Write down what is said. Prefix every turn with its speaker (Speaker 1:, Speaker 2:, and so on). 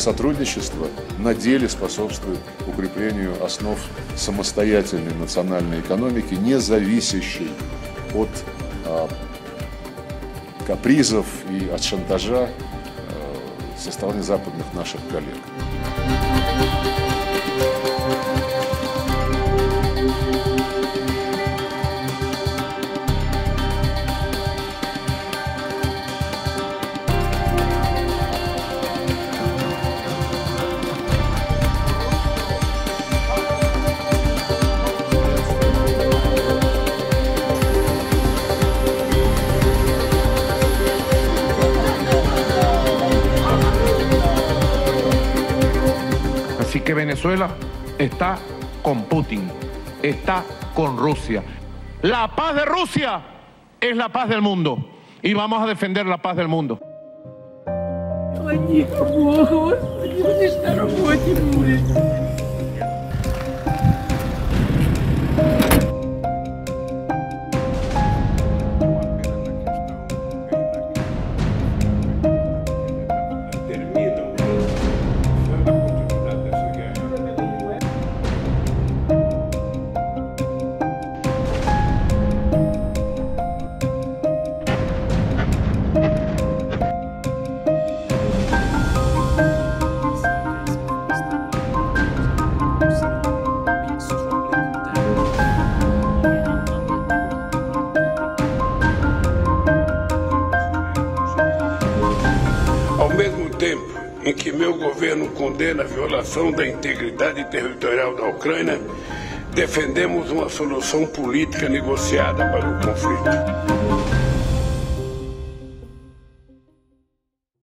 Speaker 1: сотрудничество на деле способствует укреплению основ самостоятельной национальной экономики, не зависящей от капризов и от шантажа со стороны западных наших коллег.
Speaker 2: Así que Venezuela está con Putin, está con Rusia. La paz de Rusia es la paz del mundo y vamos a defender la paz del mundo.
Speaker 3: Ao mesmo tempo em que meu governo condena a violação da integridade territorial da Ucrânia, defendemos uma solução política negociada para o conflito.